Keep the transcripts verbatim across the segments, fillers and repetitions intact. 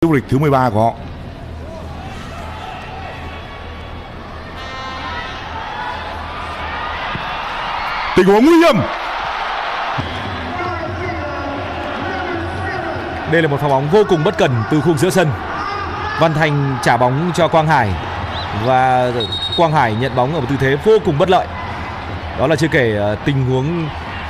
vô địch thứ mười ba của họ. Tình huống nguy hiểm. Đây là một pha bóng vô cùng bất cẩn từ khung giữa sân. Văn Thành trả bóng cho Quang Hải và Quang Hải nhận bóng ở một tư thế vô cùng bất lợi. Đó là chưa kể tình huống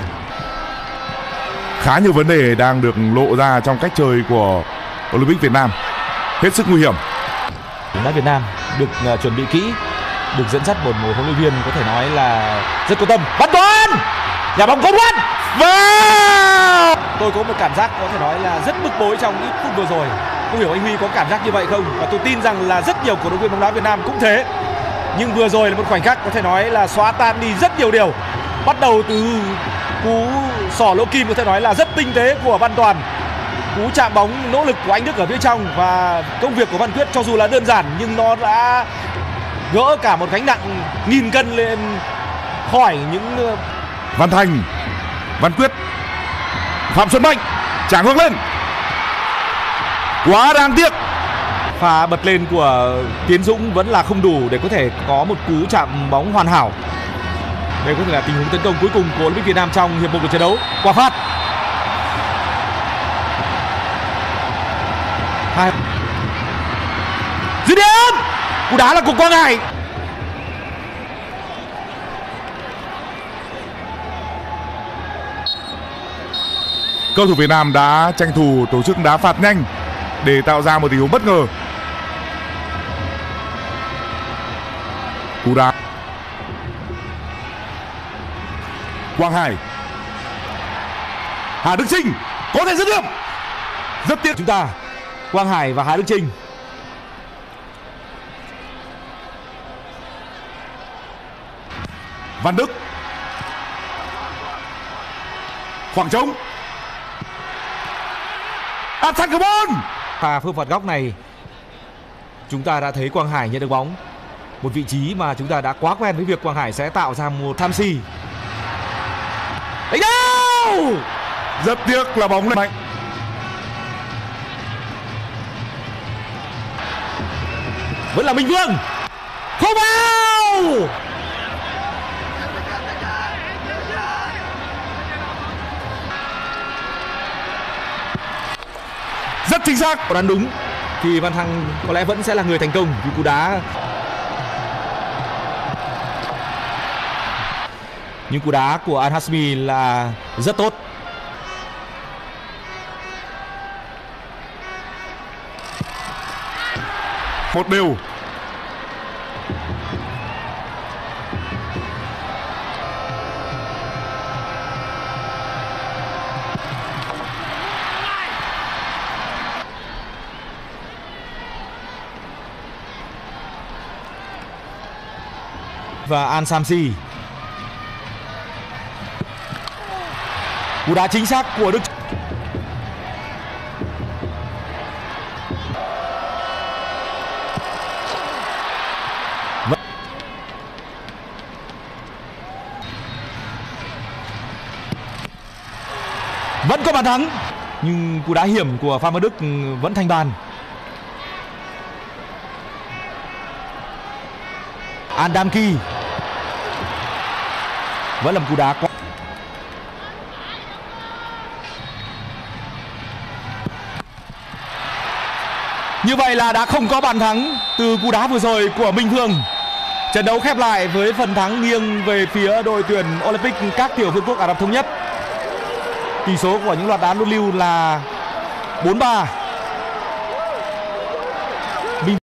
khá nhiều vấn đề đang được lộ ra trong cách chơi của Olympic Việt Nam, hết sức nguy hiểm. bóng đá Việt Nam được uh, chuẩn bị kỹ, được dẫn dắt một huấn luyện viên có thể nói là rất có tâm. Văn Toàn, nhà bóng công an và tôi có một cảm giác có thể nói là rất bức bối trong ít phút vừa rồi. Không hiểu anh Huy có cảm giác như vậy không? Và tôi tin rằng là rất nhiều cổ động viên bóng đá Việt Nam cũng thế. Nhưng vừa rồi là một khoảnh khắc có thể nói là xóa tan đi rất nhiều điều. Bắt đầu từ cú xỏ lỗ kim có thể nói là rất tinh tế của Văn Toàn, cú chạm bóng nỗ lực của anh Đức ở phía trong, và công việc của Văn Quyết cho dù là đơn giản nhưng nó đã gỡ cả một gánh nặng nghìn cân lên khỏi những. Văn Thành, Văn Quyết, Phạm Xuân Mạnh trả ngược lên, quá đáng tiếc. Pha bật lên của Tiến Dũng vẫn là không đủ để có thể có một cú chạm bóng hoàn hảo. Đây có thể là tình huống tấn công cuối cùng của Olympic Việt Nam trong hiệp một của trận đấu. Quả phạt. Hai. Dứt điểm. Cú đá là của Quang Hải. Cầu thủ Việt Nam đã tranh thủ tổ chức đá phạt nhanh để tạo ra một tình huống bất ngờ. Cú đá. Quang Hải, Hà Đức Chinh có thể dứt điểm. Rất tiếc chúng ta. Quang Hải và Hà Đức Chinh. Văn Đức, khoảng trống, áp sát carbon. Pha phương phạt góc này chúng ta đã thấy Quang Hải nhận được bóng, một vị trí mà chúng ta đã quá quen với việc Quang Hải sẽ tạo ra một tham si. Đánh đâu! Rất tiếc là bóng lên mạnh. Vẫn là Minh Vương. Không vào. Rất chính xác. Có đoán đúng thì Văn Thăng có lẽ vẫn sẽ là người thành công vì cú đá. Nhưng cú đá của Al Hasmi là rất tốt. Một đều. Và An Samsi. Cú đá chính xác của Đức. Vẫn có bàn thắng, nhưng cú đá hiểm của Phan Văn Đức vẫn thành bàn. Andamki vẫn là một cú đá quá. Như vậy là đã không có bàn thắng từ cú đá vừa rồi của Minh Vương. Trận đấu khép lại với phần thắng nghiêng về phía đội tuyển Olympic các tiểu vương quốc Ả Rập Thống Nhất. Tỷ số của những loạt đá luân lưu là bốn ba.